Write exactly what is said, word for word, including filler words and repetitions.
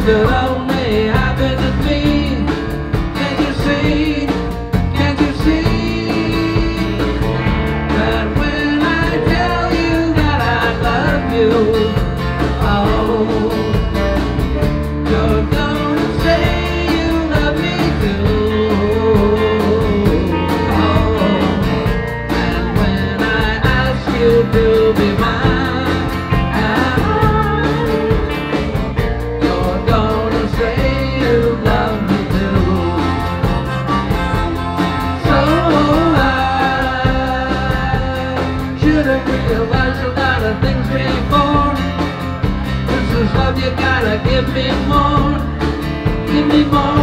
that only happen to me. Can't you see, can't you see that when I tell you that I love you, oh, you're gonna say you love me too. Oh, and when I ask you to be mine, you're gonna say you love me too. So I should have realized a lot of things before. This is love, you gotta give me more, give me more.